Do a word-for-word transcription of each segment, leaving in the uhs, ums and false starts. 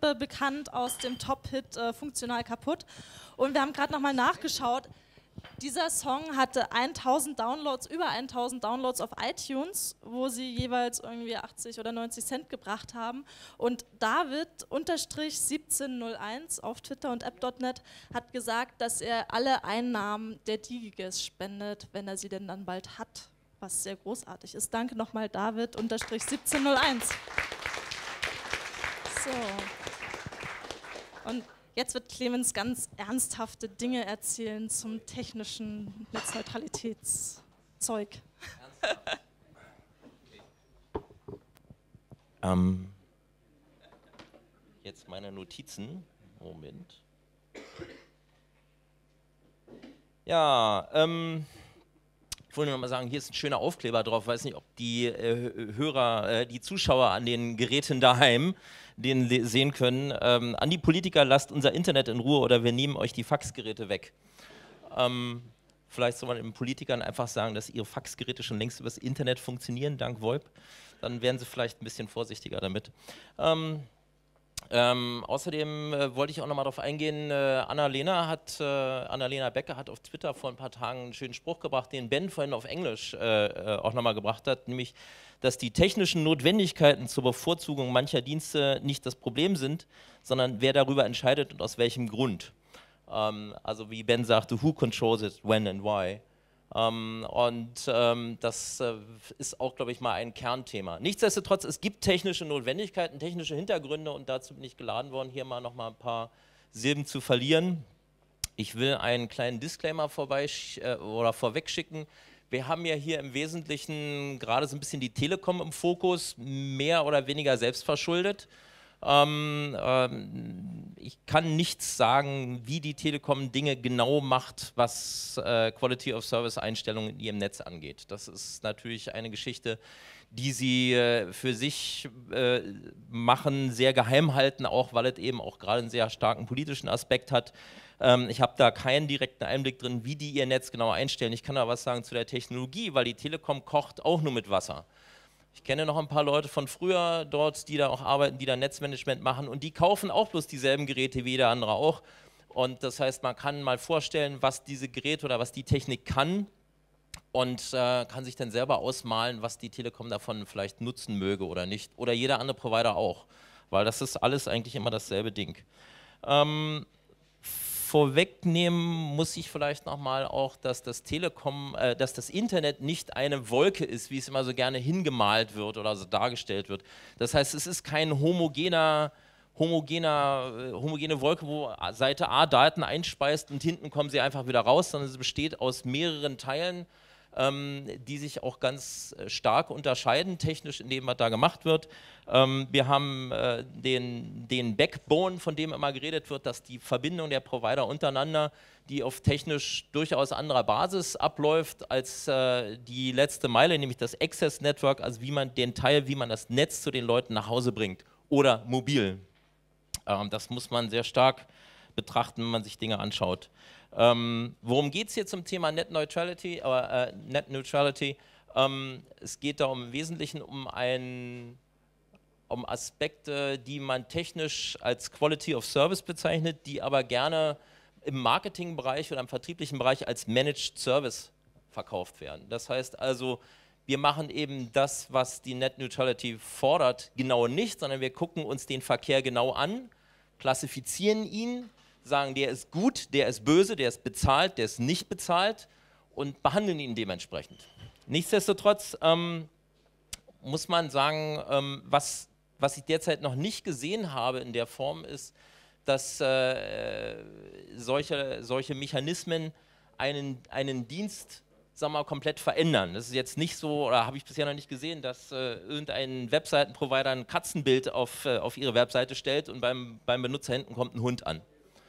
be bekannt aus dem Top-Hit äh, Funktional kaputt. Und wir haben gerade nochmal nachgeschaut. Dieser Song hatte tausend Downloads, über tausend Downloads auf iTunes, wo sie jeweils irgendwie achtzig oder neunzig Cent gebracht haben. Und David siebzehnhunderteins auf Twitter und app Punkt net hat gesagt, dass er alle Einnahmen der Digiges spendet, wenn er sie denn dann bald hat, was sehr großartig ist. Danke nochmal, David siebzehnhunderteins. So. Und jetzt wird Clemens ganz ernsthafte Dinge erzählen zum technischen Netzneutralitätszeug. ähm, jetzt meine Notizen. Moment. Ja, ähm, ich wollte nur noch mal sagen, hier ist ein schöner Aufkleber drauf. Ich weiß nicht, ob die äh, Hörer, äh, die Zuschauer an den Geräten daheim den sehen können. Ähm, an die Politiker, lasst unser Internet in Ruhe oder wir nehmen euch die Faxgeräte weg. Ähm, vielleicht soll man den Politikern einfach sagen, dass ihre Faxgeräte schon längst übers Internet funktionieren, dank VoIP. Dann wären sie vielleicht ein bisschen vorsichtiger damit. Ähm, Ähm, außerdem äh, wollte ich auch noch mal darauf eingehen, äh, Annalena hat, äh, Annalena Becker hat auf Twitter vor ein paar Tagen einen schönen Spruch gebracht, den Ben vorhin auf Englisch äh, äh, auch noch mal gebracht hat, nämlich, dass die technischen Notwendigkeiten zur Bevorzugung mancher Dienste nicht das Problem sind, sondern wer darüber entscheidet und aus welchem Grund. Ähm, also wie Ben sagte, who controls it, when and why. Ähm, und ähm, das äh, ist auch, glaube ich, mal ein Kernthema. Nichtsdestotrotz, es gibt technische Notwendigkeiten, technische Hintergründe und dazu bin ich geladen worden, hier mal noch mal ein paar Silben zu verlieren. Ich will einen kleinen Disclaimer vorbei äh, oder vorweg schicken. Wir haben ja hier im Wesentlichen gerade so ein bisschen die Telekom im Fokus, mehr oder weniger selbstverschuldet. Ähm, ähm, ich kann nichts sagen, wie die Telekom Dinge genau macht, was äh, Quality of Service Einstellungen in ihrem Netz angeht. Das ist natürlich eine Geschichte, die sie äh, für sich äh, machen, sehr geheim halten, auch weil es eben auch gerade einen sehr starken politischen Aspekt hat. Ähm, ich habe da keinen direkten Einblick drin, wie die ihr Netz genau einstellen. Ich kann aber was sagen zu der Technologie, weil die Telekom kocht auch nur mit Wasser. Ich kenne noch ein paar Leute von früher dort, die da auch arbeiten, die da Netzmanagement machen und die kaufen auch bloß dieselben Geräte wie jeder andere auch. Und das heißt, man kann mal vorstellen, was diese Geräte oder was die Technik kann und äh, kann sich dann selber ausmalen, was die Telekom davon vielleicht nutzen möge oder nicht. Oder jeder andere Provider auch, weil das ist alles eigentlich immer dasselbe Ding. Ähm, Vorwegnehmen muss ich vielleicht nochmal auch, dass das Telekom, äh, dass das Internet nicht eine Wolke ist, wie es immer so gerne hingemalt wird oder so dargestellt wird. Das heißt, es ist kein homogener, homogener, äh, homogene Wolke, wo Seite A Daten einspeist und hinten kommen sie einfach wieder raus, sondern es besteht aus mehreren Teilen, ähm, die sich auch ganz stark unterscheiden, technisch in dem, was da gemacht wird. Ähm, wir haben äh, den, den Backbone, von dem immer geredet wird, dass die Verbindung der Provider untereinander, die auf technisch durchaus anderer Basis abläuft als äh, die letzte Meile, nämlich das Access Network, also wie man den Teil, wie man das Netz zu den Leuten nach Hause bringt oder mobil. Ähm, das muss man sehr stark betrachten, wenn man sich Dinge anschaut. Ähm, worum geht es hier zum Thema Net Neutrality? Äh, Net Neutrality? Ähm, es geht da im Wesentlichen um, ein, um Aspekte, die man technisch als Quality of Service bezeichnet, die aber gerne im Marketingbereich oder im vertrieblichen Bereich als Managed Service verkauft werden. Das heißt also, wir machen eben das, was die Net Neutrality fordert, genau nicht, sondern wir gucken uns den Verkehr genau an, klassifizieren ihn, sagen, der ist gut, der ist böse, der ist bezahlt, der ist nicht bezahlt und behandeln ihn dementsprechend. Nichtsdestotrotz ähm, muss man sagen, ähm, was, was ich derzeit noch nicht gesehen habe in der Form ist, dass äh, solche, solche Mechanismen einen, einen Dienst, sagen wir mal, komplett verändern. Das ist jetzt nicht so, oder habe ich bisher noch nicht gesehen, dass äh, irgendein Webseitenprovider ein Katzenbild auf, äh, auf ihre Webseite stellt und beim, beim Benutzer hinten kommt ein Hund an.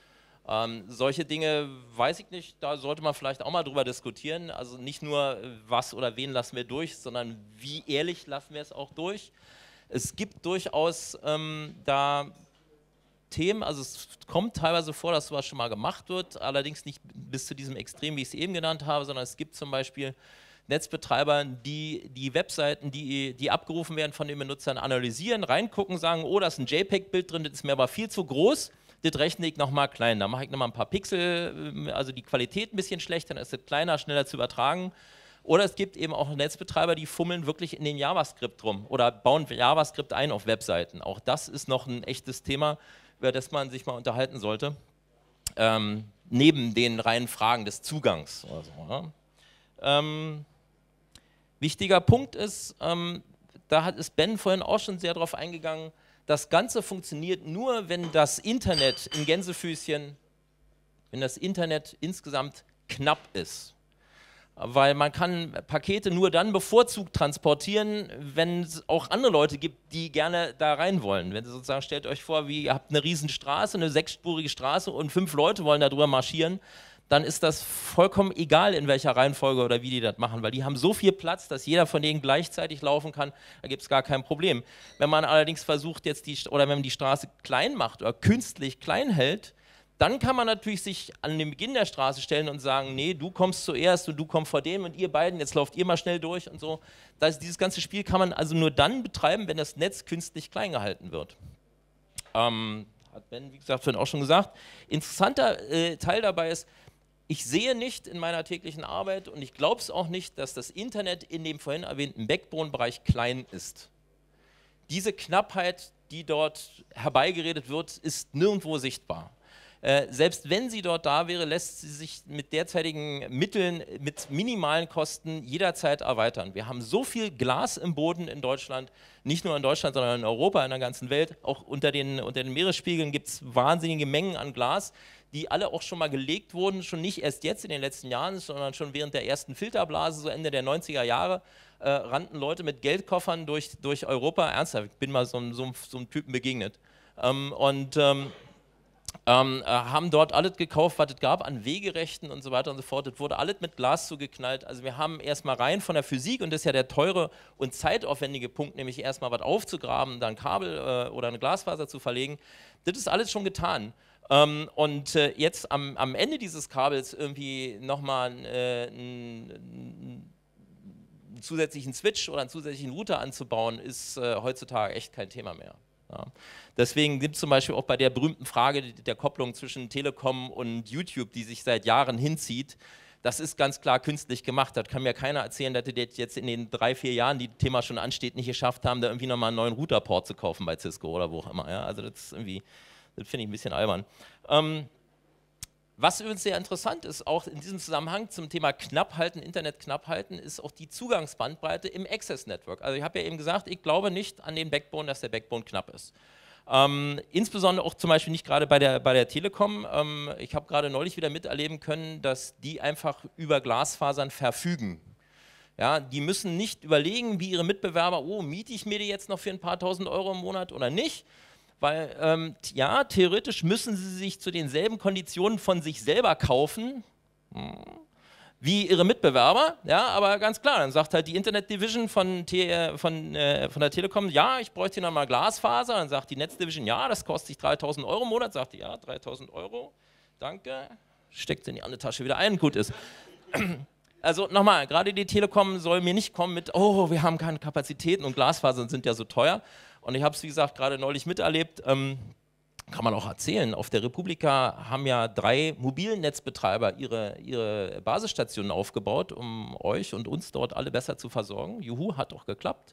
Ähm, solche Dinge weiß ich nicht, da sollte man vielleicht auch mal drüber diskutieren. Also nicht nur, was oder wen lassen wir durch, sondern wie ehrlich lassen wir es auch durch. Es gibt durchaus ähm, da Themen, also es kommt teilweise vor, dass sowas schon mal gemacht wird, allerdings nicht bis zu diesem Extrem, wie ich es eben genannt habe, sondern es gibt zum Beispiel Netzbetreiber, die die Webseiten, die, die abgerufen werden von den Benutzern, analysieren, reingucken, sagen, oh, da ist ein JPEG-Bild drin, das ist mir aber viel zu groß, das rechne ich nochmal klein. Da mache ich nochmal ein paar Pixel, also die Qualität ein bisschen schlechter, dann ist das kleiner, schneller zu übertragen. Oder es gibt eben auch Netzbetreiber, die fummeln wirklich in den JavaScript rum oder bauen JavaScript ein auf Webseiten. Auch das ist noch ein echtes Thema, über das man sich mal unterhalten sollte. Ähm, neben den reinen Fragen des Zugangs. Oder so, ja. ähm, wichtiger Punkt ist, ähm, da hat, ist Ben vorhin auch schon sehr darauf eingegangen, das Ganze funktioniert nur, wenn das Internet in Gänsefüßchen, wenn das Internet insgesamt knapp ist. Weil man kann Pakete nur dann bevorzugt transportieren, wenn es auch andere Leute gibt, die gerne da rein wollen. Wenn Sie sozusagen, stellt euch vor, wie, ihr habt eine riesen Straße, eine sechsspurige Straße und fünf Leute wollen da drüber marschieren, dann ist das vollkommen egal, in welcher Reihenfolge oder wie die das machen, weil die haben so viel Platz, dass jeder von denen gleichzeitig laufen kann, da gibt es gar kein Problem. Wenn man allerdings versucht, jetzt die, oder wenn man die Straße klein macht oder künstlich klein hält, dann kann man natürlich sich an den Beginn der Straße stellen und sagen, nee, du kommst zuerst und du kommst vor dem und ihr beiden, jetzt lauft ihr mal schnell durch und so. Das, dieses ganze Spiel kann man also nur dann betreiben, wenn das Netz künstlich klein gehalten wird. Ähm, hat Ben, wie gesagt, vorhin auch schon gesagt. Interessanter äh, Teil dabei ist, ich sehe nicht in meiner täglichen Arbeit und ich glaube es auch nicht, dass das Internet in dem vorhin erwähnten Backbone-Bereich klein ist. Diese Knappheit, die dort herbeigeredet wird, ist nirgendwo sichtbar. Äh, selbst wenn sie dort da wäre, lässt sie sich mit derzeitigen Mitteln, mit minimalen Kosten jederzeit erweitern. Wir haben so viel Glas im Boden in Deutschland, nicht nur in Deutschland, sondern in Europa, in der ganzen Welt. Auch unter den, unter den Meeresspiegeln gibt es wahnsinnige Mengen an Glas, die alle auch schon mal gelegt wurden, schon nicht erst jetzt in den letzten Jahren, sondern schon während der ersten Filterblase, so Ende der neunziger Jahre, äh, rannten Leute mit Geldkoffern durch, durch Europa. Ernsthaft, ich bin mal so, so, so einem Typen begegnet. Ähm, und ähm, Ähm, äh, haben dort alles gekauft, was es gab an Wegerechten und so weiter und so fort. Es wurde alles mit Glas zugeknallt. Also wir haben erstmal rein von der Physik, und das ist ja der teure und zeitaufwendige Punkt, nämlich erstmal was aufzugraben, dann Kabel äh, oder eine Glasfaser zu verlegen. Das ist alles schon getan. Ähm, und äh, jetzt am, am Ende dieses Kabels irgendwie nochmal äh, einen zusätzlichen Switch oder einen zusätzlichen Router anzubauen, ist äh, heutzutage echt kein Thema mehr. Ja. Deswegen gibt es zum Beispiel auch bei der berühmten Frage der Kopplung zwischen Telekom und YouTube, die sich seit Jahren hinzieht, das ist ganz klar künstlich gemacht. Das kann mir keiner erzählen, dass die jetzt in den drei, vier Jahren, die das Thema schon ansteht, nicht geschafft haben, da irgendwie nochmal einen neuen Routerport zu kaufen bei Cisco oder wo auch immer. Ja. Also das ist irgendwie, das finde ich ein bisschen albern. Ähm, Was übrigens sehr interessant ist, auch in diesem Zusammenhang zum Thema Knapphalten, Internet knapphalten, ist auch die Zugangsbandbreite im Access Network. Also ich habe ja eben gesagt, ich glaube nicht an den Backbone, dass der Backbone knapp ist. Ähm, insbesondere auch zum Beispiel nicht gerade bei der, bei der Telekom. Ähm, ich habe gerade neulich wieder miterleben können, dass die einfach über Glasfasern verfügen. Ja, die müssen nicht überlegen, wie ihre Mitbewerber, oh, miete ich mir die jetzt noch für ein paar tausend Euro im Monat oder nicht? Weil, ähm, ja, theoretisch müssen sie sich zu denselben Konditionen von sich selber kaufen, hm, wie ihre Mitbewerber, ja, aber ganz klar, dann sagt halt die Internet Division von, T, von, äh, von der Telekom, ja, ich bräuchte hier nochmal Glasfaser, dann sagt die Netz Division, ja, das kostet sich dreitausend Euro im Monat, sagt die, ja, dreitausend Euro, danke, steckt in die andere Tasche wieder ein, gut ist. Also nochmal, gerade die Telekom soll mir nicht kommen mit, oh, wir haben keine Kapazitäten und Glasfasern sind ja so teuer. Und ich habe es, wie gesagt, gerade neulich miterlebt, ähm, kann man auch erzählen, auf der Republika haben ja drei Mobilnetzbetreiber ihre, ihre Basisstationen aufgebaut, um euch und uns dort alle besser zu versorgen. Juhu, hat auch geklappt.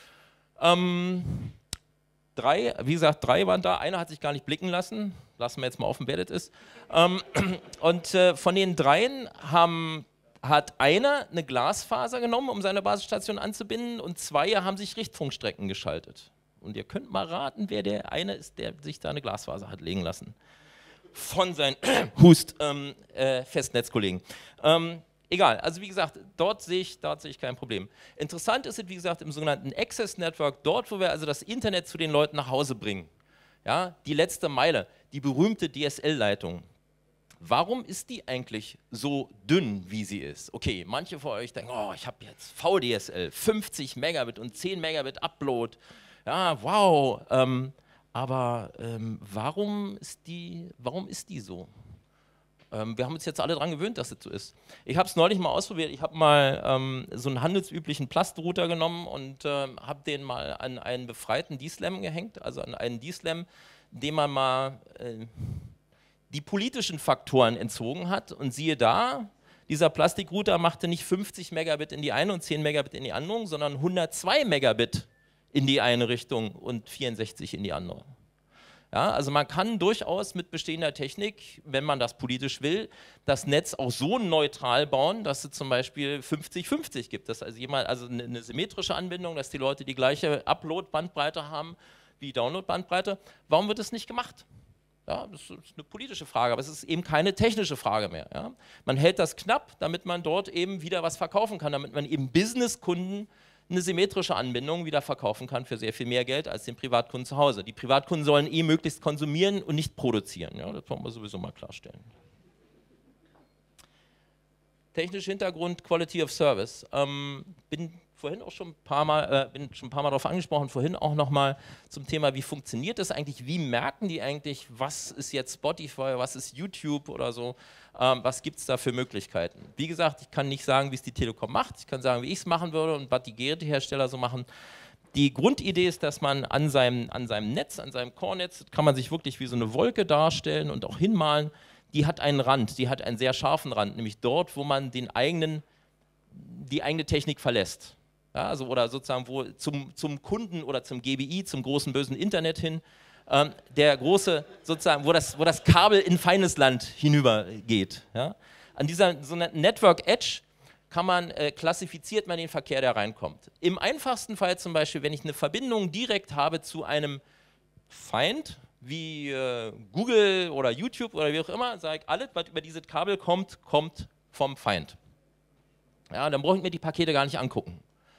Ähm, drei, wie gesagt, drei waren da, einer hat sich gar nicht blicken lassen, lassen wir jetzt mal offen, wer das ist. Ähm, und äh, von den dreien haben... hat einer eine Glasfaser genommen, um seine Basisstation anzubinden, und zwei haben sich Richtfunkstrecken geschaltet. Und ihr könnt mal raten, wer der eine ist, der sich da eine Glasfaser hat legen lassen. Von seinen Hust ähm, äh, Festnetzkollegen. Ähm, egal, also wie gesagt, dort sehe ich, dort sehe ich kein Problem. Interessant ist es, wie gesagt, im sogenannten Access Network, dort, wo wir also das Internet zu den Leuten nach Hause bringen. Ja, die letzte Meile, die berühmte D S L-Leitung. Warum ist die eigentlich so dünn, wie sie ist? Okay, manche von euch denken, oh, ich habe jetzt V D S L, fünfzig Megabit und zehn Megabit Upload. Ja, wow. Ähm, aber ähm, warum ist die, warum ist die so? Ähm, wir haben uns jetzt alle daran gewöhnt, dass es so ist. Ich habe es neulich mal ausprobiert. Ich habe mal ähm, so einen handelsüblichen Plastrouter genommen und äh, habe den mal an einen befreiten D-Slam gehängt, also an einen D-Slam, dem man mal äh, die politischen Faktoren entzogen hat. Und siehe da, dieser Plastikrouter machte nicht fünfzig Megabit in die eine und zehn Megabit in die andere, sondern hundertzwei Megabit in die eine Richtung und vierundsechzig in die andere. Ja, also man kann durchaus mit bestehender Technik, wenn man das politisch will, das Netz auch so neutral bauen, dass es zum Beispiel fünfzig fünfzig gibt. Dass also jemand, also eine, eine symmetrische Anbindung, dass die Leute die gleiche Upload-Bandbreite haben wie Download-Bandbreite. Warum wird das nicht gemacht? Ja, das ist eine politische Frage, aber es ist eben keine technische Frage mehr. Ja. Man hält das knapp, damit man dort eben wieder was verkaufen kann, damit man eben Businesskunden eine symmetrische Anbindung wieder verkaufen kann für sehr viel mehr Geld als den Privatkunden zu Hause. Die Privatkunden sollen eh möglichst konsumieren und nicht produzieren. Ja, das wollen wir sowieso mal klarstellen. Technischer Hintergrund, Quality of Service. Ähm, bin vorhin auch schon ein paar Mal, äh, bin schon ein paar Mal darauf angesprochen, vorhin auch nochmal zum Thema, wie funktioniert das eigentlich, wie merken die eigentlich, was ist jetzt Spotify, was ist YouTube oder so, ähm, was gibt es da für Möglichkeiten. Wie gesagt, ich kann nicht sagen, wie es die Telekom macht, ich kann sagen, wie ich es machen würde und was die Gerätehersteller so machen. Die Grundidee ist, dass man an seinem, an seinem Netz, an seinem Core-Netz, kann man sich wirklich wie so eine Wolke darstellen und auch hinmalen, die hat einen Rand, die hat einen sehr scharfen Rand, nämlich dort, wo man den eigenen, die eigene Technik verlässt. Ja, also oder sozusagen wo zum, zum Kunden oder zum G B I, zum großen bösen Internet hin, ähm, der große, sozusagen, wo das, wo das Kabel in feines Land hinübergeht. Ja. An dieser so Network Edge kann man, äh, klassifiziert man den Verkehr, der reinkommt. Im einfachsten Fall zum Beispiel, wenn ich eine Verbindung direkt habe zu einem Feind, wie äh, Google oder YouTube oder wie auch immer, sage ich, alles, was über dieses Kabel kommt, kommt vom Feind. Ja, dann brauche ich mir die Pakete gar nicht angucken.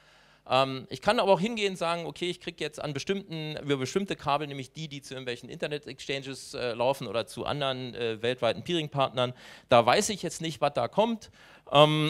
Ähm, ich kann aber auch hingehen und sagen, okay, ich kriege jetzt an bestimmten, über bestimmte Kabel, nämlich die, die zu irgendwelchen Internet-Exchanges äh, laufen oder zu anderen äh, weltweiten Peering-Partnern, da weiß ich jetzt nicht, was da kommt. Ähm,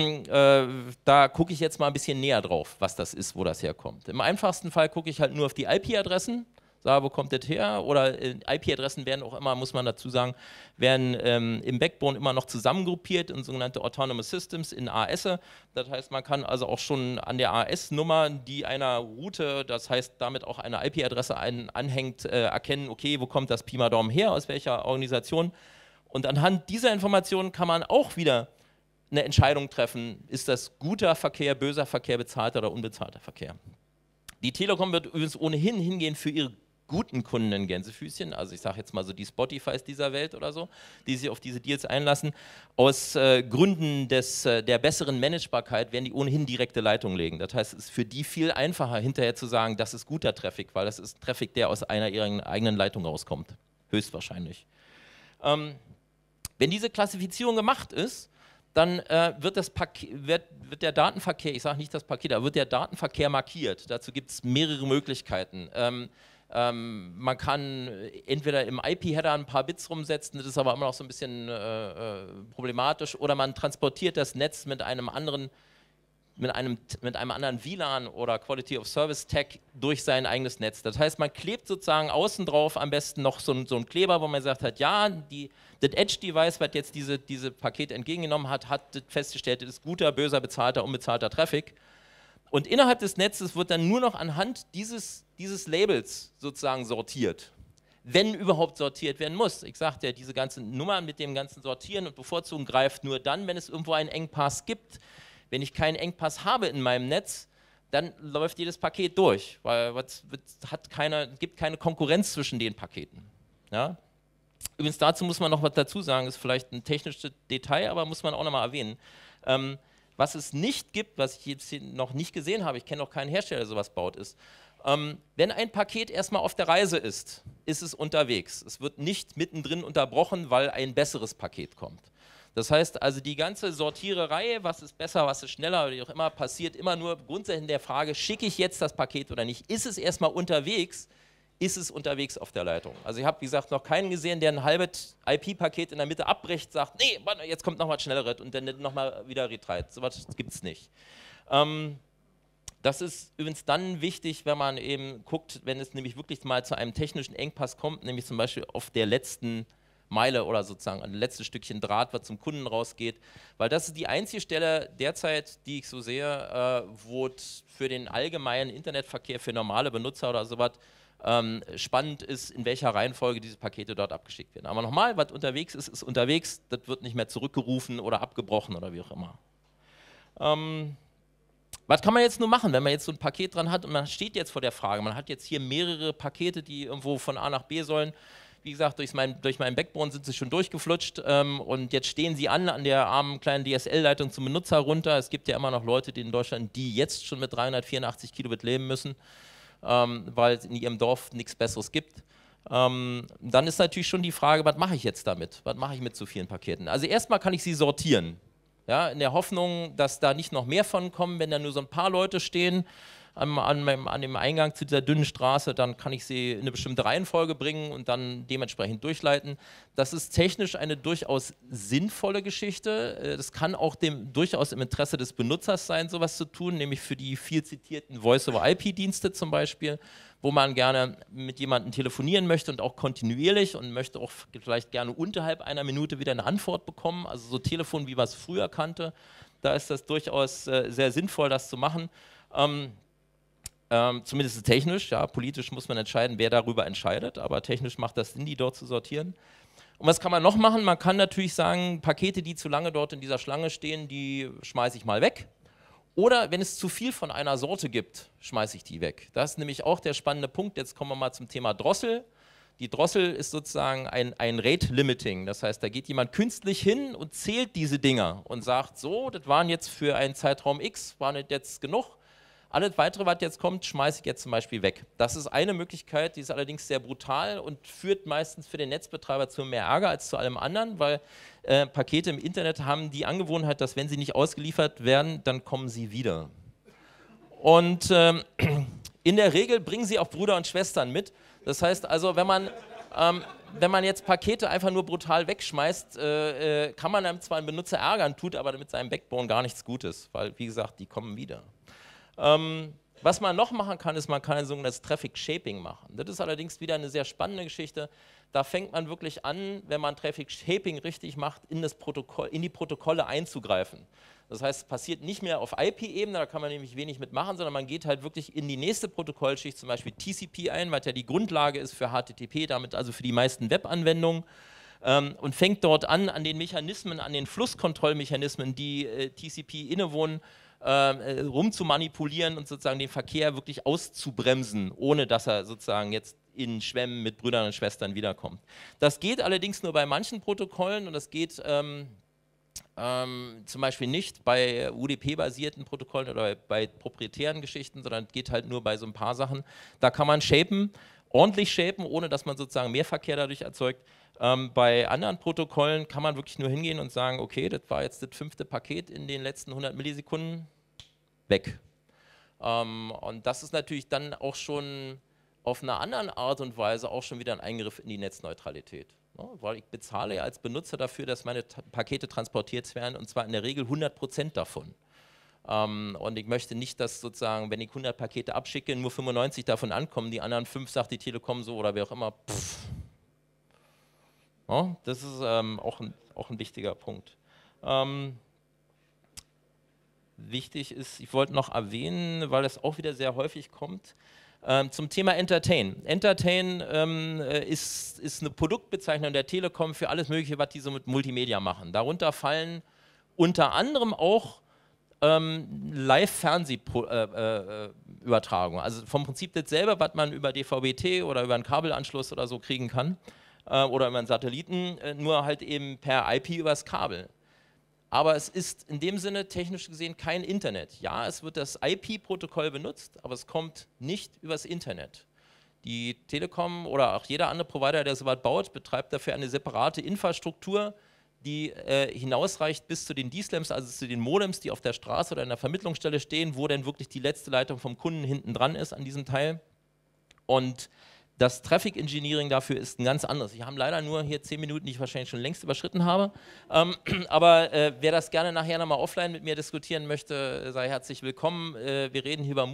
äh, da gucke ich jetzt mal ein bisschen näher drauf, was das ist, wo das herkommt. Im einfachsten Fall gucke ich halt nur auf die I P-Adressen, sage, wo kommt das her? Oder äh, I P-Adressen werden auch immer, muss man dazu sagen, werden ähm, im Backbone immer noch zusammengruppiert in sogenannte Autonomous Systems, in A S. Das heißt, man kann also auch schon an der A S-Nummer, die einer Route, das heißt damit auch eine I P-Adresse anhängt, äh, erkennen, okay, wo kommt das Pi mal Daumen her, aus welcher Organisation. Und anhand dieser Informationen kann man auch wieder eine Entscheidung treffen, ist das guter Verkehr, böser Verkehr, bezahlter oder unbezahlter Verkehr. Die Telekom wird übrigens ohnehin hingehen für ihre guten Kunden in Gänsefüßchen, also ich sage jetzt mal so die Spotifys dieser Welt oder so, die sich auf diese Deals einlassen, aus äh, Gründen des, äh, der besseren Managebarkeit werden die ohnehin direkte Leitungen legen. Das heißt, es ist für die viel einfacher hinterher zu sagen, das ist guter Traffic, weil das ist Traffic, der aus einer ihrer eigenen Leitung rauskommt, höchstwahrscheinlich. Ähm, wenn diese Klassifizierung gemacht ist, dann äh, wird, das wird, wird der Datenverkehr, ich sage nicht das Paket, aber wird der Datenverkehr markiert. Dazu gibt es mehrere Möglichkeiten. Ähm, Ähm, man kann entweder im I P-Header ein paar Bits rumsetzen, das ist aber immer noch so ein bisschen äh, äh, problematisch, oder man transportiert das Netz mit einem anderen, mit einem, mit einem anderen W L A N oder Quality of Service Tag durch sein eigenes Netz. Das heißt, man klebt sozusagen außen drauf am besten noch so ein, so ein Kleber, wo man sagt hat, ja, die, das Edge-Device, was jetzt diese, diese Pakete entgegengenommen hat, hat festgestellt, das ist guter, böser, bezahlter, unbezahlter Traffic. Und innerhalb des Netzes wird dann nur noch anhand dieses, dieses Labels sozusagen sortiert, wenn überhaupt sortiert werden muss. Ich sagte ja, diese ganze Nummer mit dem ganzen Sortieren und Bevorzugen greift nur dann, wenn es irgendwo einen Engpass gibt. Wenn ich keinen Engpass habe in meinem Netz, dann läuft jedes Paket durch, weil es hat keine, gibt keine Konkurrenz zwischen den Paketen. Ja? Übrigens dazu muss man noch was dazu sagen, ist vielleicht ein technisches Detail, aber muss man auch nochmal erwähnen. Ähm, Was es nicht gibt, was ich jetzt noch nicht gesehen habe, ich kenne auch keinen Hersteller, der sowas baut, ist, ähm, wenn ein Paket erstmal auf der Reise ist, ist es unterwegs. Es wird nicht mittendrin unterbrochen, weil ein besseres Paket kommt. Das heißt also, die ganze Sortiererei, was ist besser, was ist schneller, oder wie auch immer, passiert immer nur grundsätzlich in der Frage, schicke ich jetzt das Paket oder nicht? Ist es erstmal unterwegs? Ist es unterwegs auf der Leitung? Also ich habe, wie gesagt, noch keinen gesehen, der ein halbes I P-Paket in der Mitte abbricht, sagt, nee, jetzt kommt noch was Schnelleres und dann nochmal wieder retriet. So was gibt es nicht. Ähm, das ist übrigens dann wichtig, wenn man eben guckt, wenn es nämlich wirklich mal zu einem technischen Engpass kommt, nämlich zum Beispiel auf der letzten Meile oder sozusagen ein letztes Stückchen Draht, was zum Kunden rausgeht. Weil das ist die einzige Stelle derzeit, die ich so sehe, äh, wo für den allgemeinen Internetverkehr, für normale Benutzer oder sowas, ähm, spannend ist, in welcher Reihenfolge diese Pakete dort abgeschickt werden. Aber nochmal, was unterwegs ist, ist unterwegs, das wird nicht mehr zurückgerufen oder abgebrochen oder wie auch immer. Ähm, Was kann man jetzt nur machen, wenn man jetzt so ein Paket dran hat und man steht jetzt vor der Frage, man hat jetzt hier mehrere Pakete, die irgendwo von A nach B sollen. Wie gesagt, durch, mein, durch meinen Backbone sind sie schon durchgeflutscht ähm, und jetzt stehen sie an an der armen kleinen D S L-Leitung zum Benutzer runter. Es gibt ja immer noch Leute, die in Deutschland, die jetzt schon mit dreihundertvierundachtzig Kilobit leben müssen, ähm, weil es in ihrem Dorf nichts Besseres gibt. Ähm, dann ist natürlich schon die Frage, was mache ich jetzt damit? Was mache ich mit so vielen Paketen? Also erstmal kann ich sie sortieren. Ja, in der Hoffnung, dass da nicht noch mehr von kommen, wenn da nur so ein paar Leute stehen an, an, meinem, an dem Eingang zu dieser dünnen Straße, dann kann ich sie in eine bestimmte Reihenfolge bringen und dann dementsprechend durchleiten. Das ist technisch eine durchaus sinnvolle Geschichte. Das kann auch dem, durchaus im Interesse des Benutzers sein, sowas zu tun, nämlich für die viel zitierten Voice-over-I P-Dienste zum Beispiel, wo man gerne mit jemandem telefonieren möchte und auch kontinuierlich und möchte auch vielleicht gerne unterhalb einer Minute wieder eine Antwort bekommen, also so Telefon, wie man es früher kannte. Da ist das durchaus äh, sehr sinnvoll, das zu machen. Ähm, ähm, zumindest technisch, ja, politisch muss man entscheiden, wer darüber entscheidet, aber technisch macht das Sinn, die dort zu sortieren. Und was kann man noch machen? Man kann natürlich sagen, Pakete, die zu lange dort in dieser Schlange stehen, die schmeiße ich mal weg. Oder wenn es zu viel von einer Sorte gibt, schmeiße ich die weg. Das ist nämlich auch der spannende Punkt. Jetzt kommen wir mal zum Thema Drossel. Die Drossel ist sozusagen ein, ein Rate-Limiting. Das heißt, da geht jemand künstlich hin und zählt diese Dinger und sagt, so, das waren jetzt für einen Zeitraum X, waren das jetzt genug. Alles Weitere, was jetzt kommt, schmeiße ich jetzt zum Beispiel weg. Das ist eine Möglichkeit, die ist allerdings sehr brutal und führt meistens für den Netzbetreiber zu mehr Ärger als zu allem anderen, weil äh, Pakete im Internet haben die Angewohnheit, dass wenn sie nicht ausgeliefert werden, dann kommen sie wieder. Und ähm, in der Regel bringen sie auch Brüder und Schwestern mit. Das heißt also, wenn man, ähm, wenn man jetzt Pakete einfach nur brutal wegschmeißt, äh, äh, kann man dann zwar einen Benutzer ärgern, tut aber mit seinem Backbone gar nichts Gutes, weil, wie gesagt, die kommen wieder. Ähm, was man noch machen kann, ist, man kann ein sogenanntes Traffic Shaping machen. Das ist allerdings wieder eine sehr spannende Geschichte. Da fängt man wirklich an, wenn man Traffic Shaping richtig macht, in, das Protokoll, in die Protokolle einzugreifen. Das heißt, es passiert nicht mehr auf I P-Ebene, da kann man nämlich wenig mitmachen, sondern man geht halt wirklich in die nächste Protokollschicht, zum Beispiel T C P ein, was ja die Grundlage ist für H T T P, damit also für die meisten Webanwendungen. Ähm, und fängt dort an, an den Mechanismen, an den Flusskontrollmechanismen, die äh, T C P innewohnen, Äh, rumzumanipulieren und sozusagen den Verkehr wirklich auszubremsen, ohne dass er sozusagen jetzt in Schwämmen mit Brüdern und Schwestern wiederkommt. Das geht allerdings nur bei manchen Protokollen und das geht ähm, ähm, zum Beispiel nicht bei U D P-basierten Protokollen oder bei, bei proprietären Geschichten, sondern geht halt nur bei so ein paar Sachen. Da kann man shapen, ordentlich shapen, ohne dass man sozusagen mehr Verkehr dadurch erzeugt. Ähm, bei anderen Protokollen kann man wirklich nur hingehen und sagen, okay, das war jetzt das fünfte Paket in den letzten hundert Millisekunden, weg. Ähm, und das ist natürlich dann auch schon auf einer anderen Art und Weise auch schon wieder ein Eingriff in die Netzneutralität. Ne? Weil ich bezahle ja als Benutzer dafür, dass meine Pakete transportiert werden und zwar in der Regel hundert Prozent davon. Ähm, und ich möchte nicht, dass sozusagen, wenn ich hundert Pakete abschicke, nur fünfundneunzig davon ankommen, die anderen fünf sagt die Telekom so oder wer auch immer, pff. Ja, das ist ähm, auch, ein, auch ein wichtiger Punkt. Ähm, wichtig ist, ich wollte noch erwähnen, weil das auch wieder sehr häufig kommt, ähm, zum Thema Entertain. Entertain ähm, ist, ist eine Produktbezeichnung der Telekom für alles Mögliche, was die so mit Multimedia machen. Darunter fallen unter anderem auch ähm, Live-Fernsehübertragungen. Äh, äh, also vom Prinzip dasselbe, was man über D V B T oder über einen Kabelanschluss oder so kriegen kann. Oder über einen Satelliten, nur halt eben per I P übers Kabel. Aber es ist in dem Sinne technisch gesehen kein Internet. Ja, es wird das I P-Protokoll benutzt, aber es kommt nicht übers Internet. Die Telekom oder auch jeder andere Provider, der sowas baut, betreibt dafür eine separate Infrastruktur, die äh, hinausreicht bis zu den D-Slams, also zu den Modems, die auf der Straße oder in der Vermittlungsstelle stehen, wo dann wirklich die letzte Leitung vom Kunden hinten dran ist an diesem Teil. Und das Traffic Engineering dafür ist ein ganz anderes. Wir haben leider nur hier zehn Minuten, die ich wahrscheinlich schon längst überschritten habe. Ähm, aber äh, wer das gerne nachher nochmal offline mit mir diskutieren möchte, sei herzlich willkommen. Äh, wir reden hier über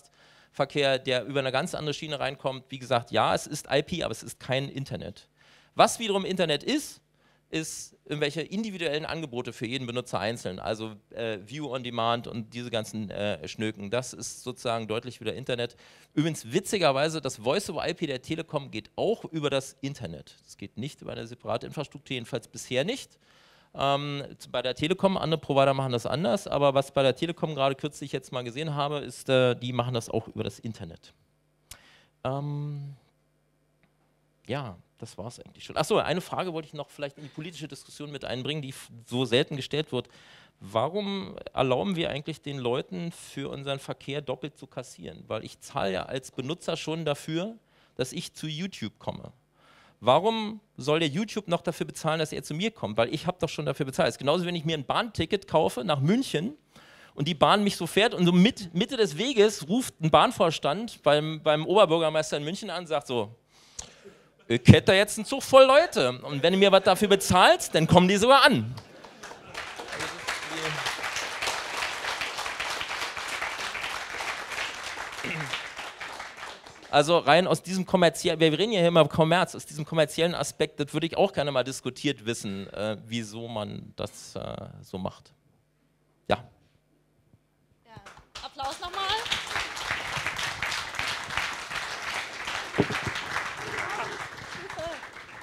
Multicast-Verkehr, der über eine ganz andere Schiene reinkommt. Wie gesagt, ja, es ist I P, aber es ist kein Internet. Was wiederum Internet ist, ist irgendwelche individuellen Angebote für jeden Benutzer einzeln, also äh, View on Demand und diese ganzen äh, Schnöken. Das ist sozusagen deutlich wieder Internet. Übrigens witzigerweise, das Voice-over-I P der Telekom geht auch über das Internet. Es geht nicht über eine separate Infrastruktur, jedenfalls bisher nicht. Ähm, bei der Telekom, andere Provider machen das anders, aber was bei der Telekom gerade kürzlich jetzt mal gesehen habe, ist, äh, die machen das auch über das Internet. Ähm, ja, das war es eigentlich schon. Achso, eine Frage wollte ich noch vielleicht in die politische Diskussion mit einbringen, die so selten gestellt wird. Warum erlauben wir eigentlich den Leuten für unseren Verkehr doppelt zu kassieren? Weil ich zahle ja als Benutzer schon dafür, dass ich zu YouTube komme. Warum soll der YouTube noch dafür bezahlen, dass er zu mir kommt? Weil ich habe doch schon dafür bezahlt. Es ist genauso, wenn ich mir ein Bahnticket kaufe nach München und die Bahn mich so fährt und so mit, Mitte des Weges ruft ein Bahnvorstand beim, beim Oberbürgermeister in München an und sagt so, ich hätte da jetzt einen Zug voll Leute und wenn du mir was dafür bezahlst, dann kommen die sogar an. Also rein aus diesem kommerziellen, wir reden ja hier immer Kommerz, aus diesem kommerziellen Aspekt, das würde ich auch gerne mal diskutiert wissen, äh, wieso man das äh, so macht. Ja. Ja. Applaus nochmal.